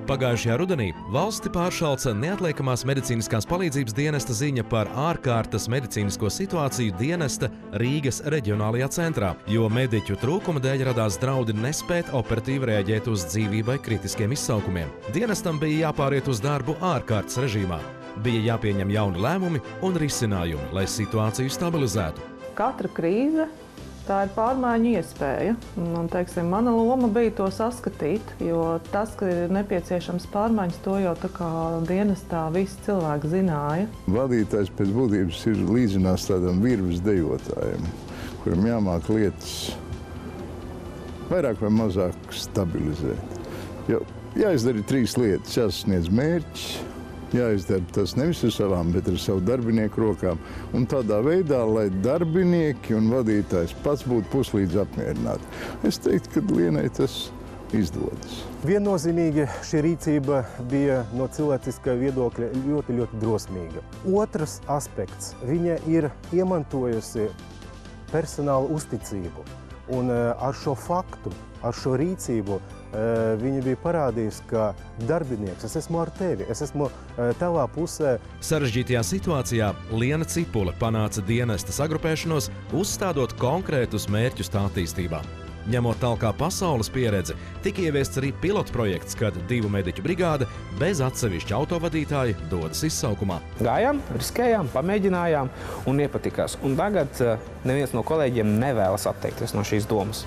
Pagājušajā rudenī valsti pāršalca neatliekamās medicīniskās palīdzības dienesta ziņa par ārkārtas medicīnisko situāciju dienesta Rīgas reģionālajā centrā, jo mediķu trūkuma dēļ radās draudi nespēt operatīvi reaģēt uz dzīvībai kritiskiem izsaukumiem. Dienestam bija jāpāriet uz darbu ārkārtas režīmā. Bija jāpieņem jauni lēmumi un risinājumi, lai situāciju stabilizētu. Katra krīze tā ir pārmaiņu iespēja. Un, teiksim, mana loma bija to saskatīt, jo tas, ka ir nepieciešams pārmaiņas, to jau tā kā dienestā visi cilvēki zināja. Vadītājs pēc būtības ir līdzinās tādam virves dejotājam, kuram jāmāk lietas vairāk vai mazāk stabilizēt. Jo jāizdara 3 lietas, jāsasniedz mērķis, jāizdara tas nevis ar savām, bet ar savu darbinieku rokām. Un tādā veidā, lai darbinieki un vadītājs pats būtu puslīdz apmierināti. Es teiktu, ka Lienai tas izdodas. Viennozīmīgi šī rīcība bija no cilvēciskā viedokļa ļoti drosmīga. Otrs aspekts. Viņa ir iemantojusi personāla uzticību. Un ar šo faktu, ar šo rīcību viņa bija parādījusi, ka darbinieks, es esmu ar tevi, es esmu tavā pusē. Sarežģītajā situācijā Liena Cipule panāca dienesta sagrupēšanos, uzstādot konkrētus mērķus tā attīstībā. Ņemot tālāk pasaules pieredzi, tika ieviests arī pilotprojekts, kad 2 mediķu brigāde bez atsevišķa autovadītāja dodas izsaukumā. Gājām, riskējām, pamēģinājām un iepatikās. Un tagad neviens no kolēģiem nevēlas atteikties no šīs domas.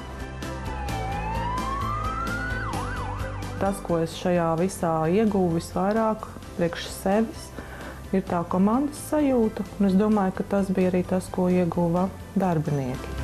Tas, ko es šajā visā ieguvu visvairāk priekš sevis, ir tā komandas sajūta. Un es domāju, ka tas bija arī tas, ko ieguva darbinieki.